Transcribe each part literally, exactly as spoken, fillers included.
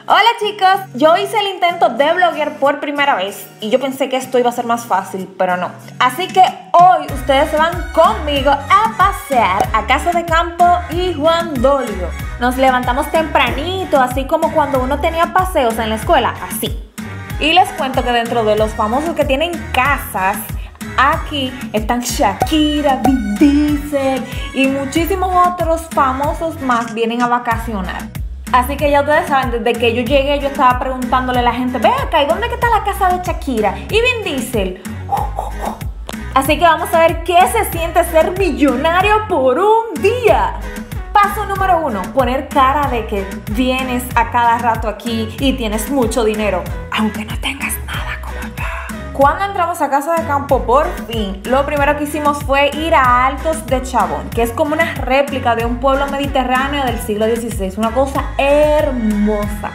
Hola chicos, yo hice el intento de bloguear por primera vez y yo pensé que esto iba a ser más fácil, pero no. Así que hoy ustedes se van conmigo a pasear a Casa de Campo y Juan Dolio. Nos levantamos tempranito, así como cuando uno tenía paseos en la escuela, así. Y les cuento que dentro de los famosos que tienen casas, aquí están Shakira, Vin Diesel y muchísimos otros famosos más vienen a vacacionar. Así que ya ustedes saben, desde que yo llegué yo estaba preguntándole a la gente, ve acá, ¿y dónde está la casa de Shakira? ¿Y Vin Diesel? Así que vamos a ver qué se siente ser millonario por un día. Paso número uno, poner cara de que vienes a cada rato aquí y tienes mucho dinero, aunque no tengas nada como yo. Cuando entramos a Casa de Campo, por fin, lo primero que hicimos fue ir a Altos de Chabón, que es como una réplica de un pueblo mediterráneo del siglo dieciséis, una cosa hermosa.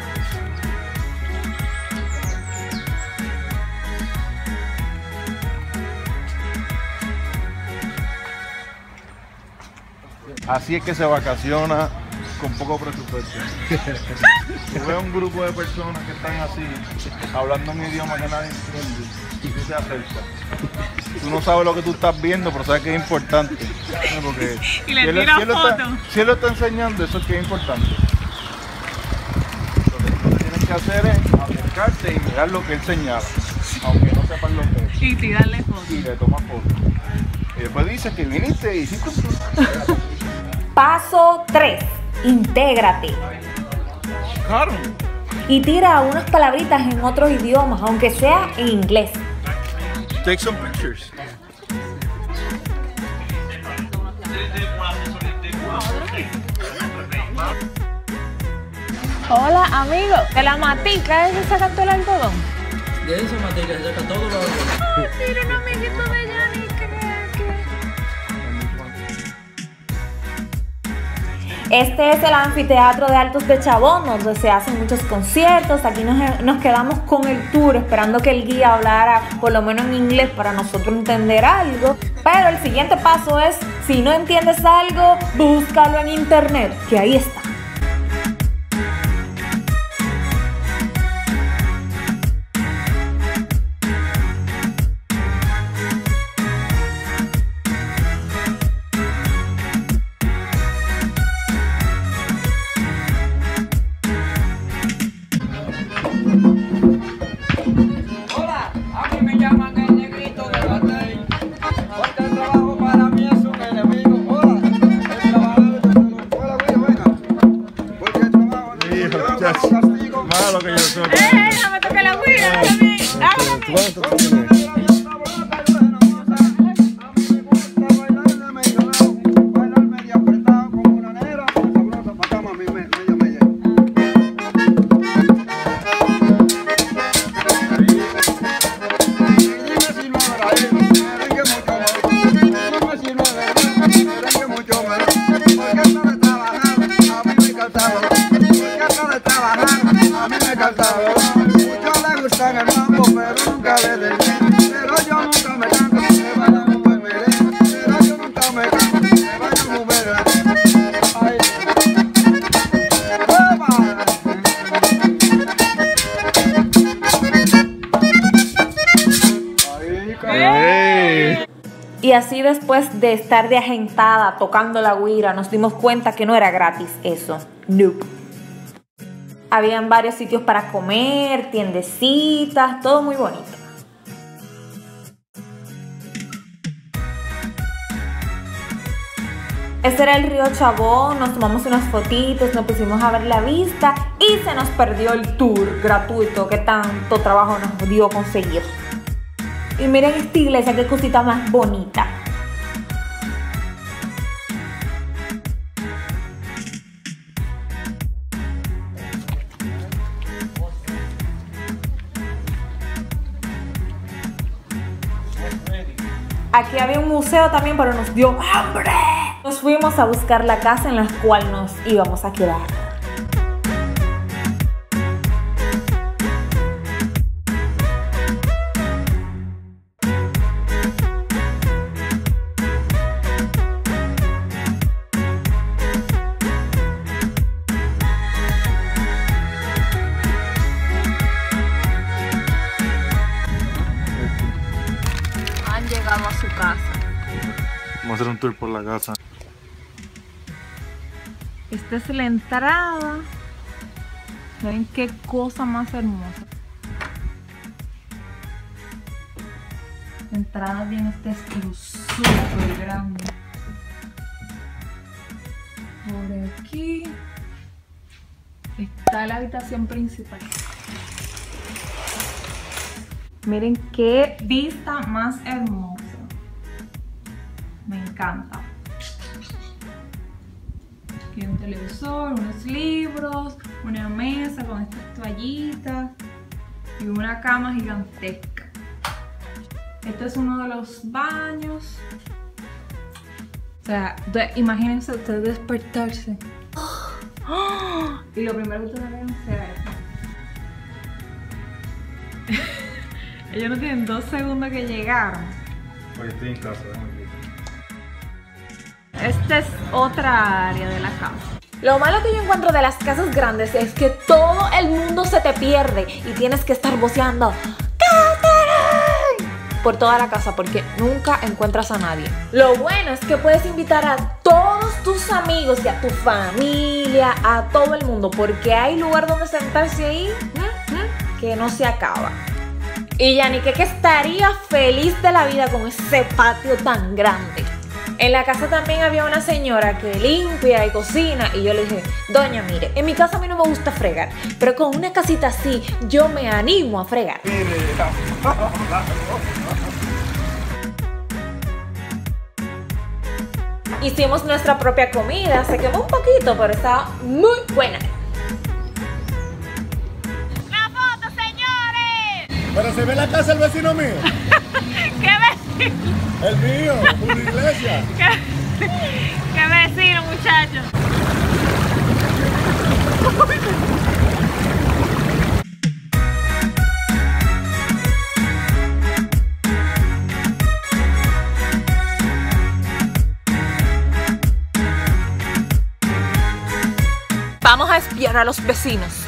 Así es que se vacaciona con poco presupuesto. Tú ves un grupo de personas que están así, hablando un idioma que nadie entiende, y tú te acercas. Tú no sabes lo que tú estás viendo, pero sabes que es importante. Porque y le si él, tira si él foto. Está, si él lo está enseñando, eso es que es importante. Lo que tienes que hacer es acercarte y mirar lo que él señala, aunque no sepas lo que es. Y tirarle fotos. Y le tomas fotos. Y después dices que viniste y hiciste un... Paso tres. Intégrate. Claro. Y tira unas palabritas en otros idiomas, aunque sea en inglés. Take some pictures. Hola, amigo. De la matica, ¿ese saca todo el algodón? De esa matica se saca todo lo algodón. Ay, mira un amiguito de Yanni, que... Este es el anfiteatro de Altos de Chabón, donde se hacen muchos conciertos. Aquí nos, nos quedamos con el tour, esperando que el guía hablara por lo menos en inglés para nosotros entender algo. Pero el siguiente paso es, si no entiendes algo, búscalo en internet, que ahí está. Hola, a mí me llaman el negrito de la ley, porque el trabajo para mí es un enemigo. Hola, el trabajo de hola, güey, venga, porque el trabajo de Hijo, yo muchacho. bajo castigo. Malo que yo soy. ¡Eh, no me toque la guira! ¡Dámame! ¡Dámame! En el mambo, pero nunca le den. Pero yo nunca me canto, me vayan a mover merengue. Pero yo nunca me canto, me vayan a mover. Ay. ¡Ey! Y así después de estar de agentada tocando la guira, nos dimos cuenta que no era gratis eso. Nope. Habían varios sitios para comer, tiendecitas, todo muy bonito. Este era el río Chabón, nos tomamos unas fotitos, nos pusimos a ver la vista y se nos perdió el tour gratuito que tanto trabajo nos dio conseguir. Y miren esta iglesia, qué cosita más bonita. Aquí había un museo también, pero nos dio hambre. Nos fuimos a buscar la casa en la cual nos íbamos a quedar. entrado a su casa. Vamos a hacer un tour por la casa. Esta es la entrada. Miren qué cosa más hermosa. La entrada viene este estilo súper grande. Por aquí está la habitación principal. Miren qué vista más hermosa. Me encanta. Aquí hay un televisor, unos libros, una mesa con estas toallitas y una cama gigantesca. Este es uno de los baños. O sea, imagínense ustedes despertarse. ¡Oh! Y lo primero que ustedes deben hacer es... Ellos no tienen dos segundos que llegaron. Oye, estoy en casa, Esta es otra área de la casa. Lo malo que yo encuentro de las casas grandes es que todo el mundo se te pierde y tienes que estar voceando ¡Catherine! Por toda la casa porque nunca encuentras a nadie. Lo bueno es que puedes invitar a todos tus amigos y a tu familia, a todo el mundo, porque hay lugar donde sentarse ahí que no se acaba. Y Yanique que estaría feliz de la vida con ese patio tan grande. En la casa también había una señora que limpia y cocina y yo le dije, doña, mire, en mi casa a mí no me gusta fregar, pero con una casita así yo me animo a fregar. Hicimos nuestra propia comida, se quemó un poquito, pero estaba muy buena. ¡La foto, señores! Pero se ve la casa del vecino mío. ¿Qué vecino? El mío, una iglesia. ¿Qué, qué vecino, muchachos? Vamos a espiar a los vecinos.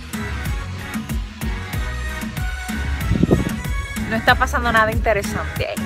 No está pasando nada interesante ahí.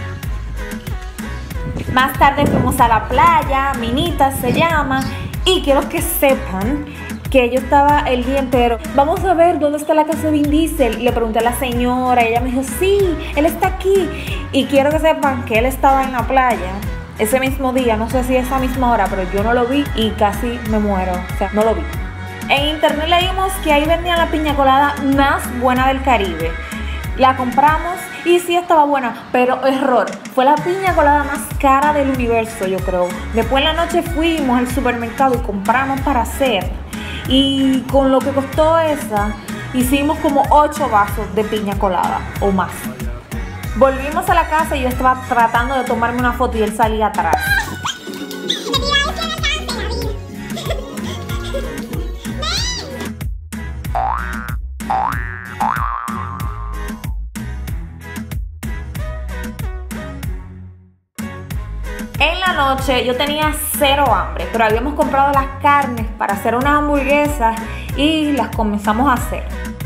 Más tarde fuimos a la playa, Minitas se llama, y quiero que sepan que yo estaba el día entero. Vamos a ver dónde está la casa de Vin Diesel. Le pregunté a la señora y ella me dijo, sí, él está aquí. Y quiero que sepan que él estaba en la playa ese mismo día, no sé si esa misma hora, pero yo no lo vi y casi me muero, o sea, no lo vi. En internet leímos que ahí vendían la piña colada más buena del Caribe. La compramos y sí estaba buena, pero error, fue la piña colada más cara del universo, yo creo. Después en la noche fuimos al supermercado y compramos para hacer. Y con lo que costó esa, hicimos como ocho vasos de piña colada o más. Volvimos a la casa y yo estaba tratando de tomarme una foto y él salía atrás. En la noche yo tenía cero hambre, pero habíamos comprado las carnes para hacer unas hamburguesas y las comenzamos a hacer.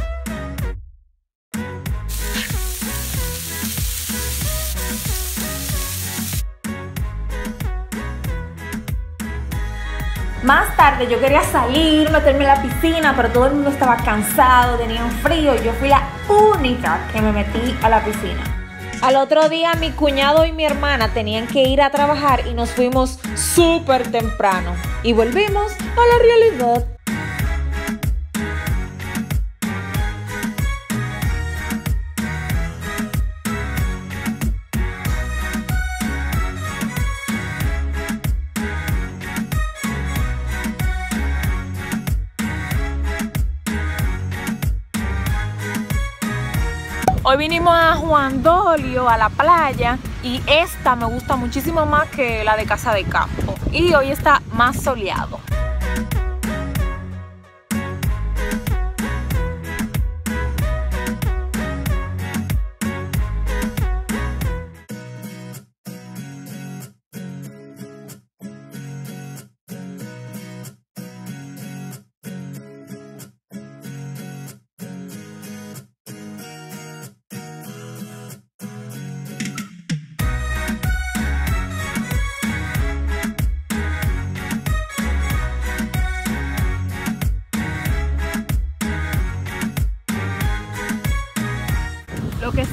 Más tarde yo quería salir, meterme en la piscina, pero todo el mundo estaba cansado, tenían frío y yo fui la única que me metí a la piscina. Al otro día mi cuñado y mi hermana tenían que ir a trabajar y nos fuimos súper temprano. Y volvimos a la realidad. Hoy vinimos a Juan Dolio, a la playa, y esta me gusta muchísimo más que la de Casa de Campo. Y hoy está más soleado.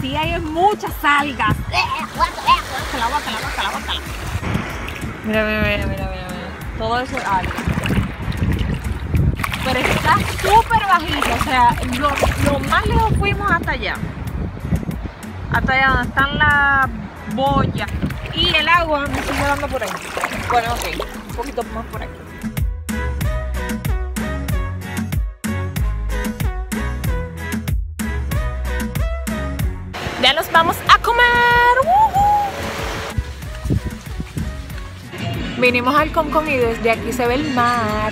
aquí hay muchas algas. Bácala, bácala, bácala, bácala. Mira, mira, mira, mira, mira, mira. Todo eso es alga. Pero está súper bajito, o sea, lo, lo más lejos fuimos hasta allá. Hasta allá donde están las boyas. Y el agua me sigue dando por ahí. Bueno, ok, un poquito más por aquí. Ya nos vamos a comer. ¡Uh-huh! Vinimos al Concón y desde aquí se ve el mar.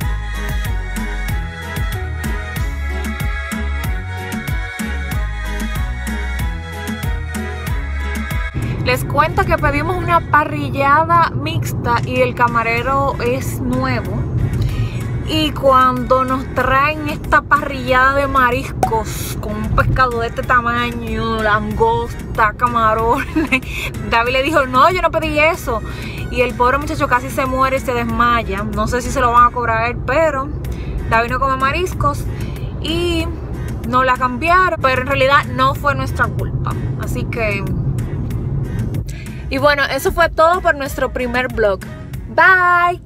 Les cuento que pedimos una parrillada mixta y el camarero es nuevo. Y cuando nos traen esta parrillada de mariscos con un pescado de este tamaño, langosta, camarones, David le dijo, no, yo no pedí eso. Y el pobre muchacho casi se muere y se desmaya. No sé si se lo van a cobrar a él, pero David no come mariscos y no la cambiaron. Pero en realidad no fue nuestra culpa. Así que... Y bueno, eso fue todo por nuestro primer vlog. Bye.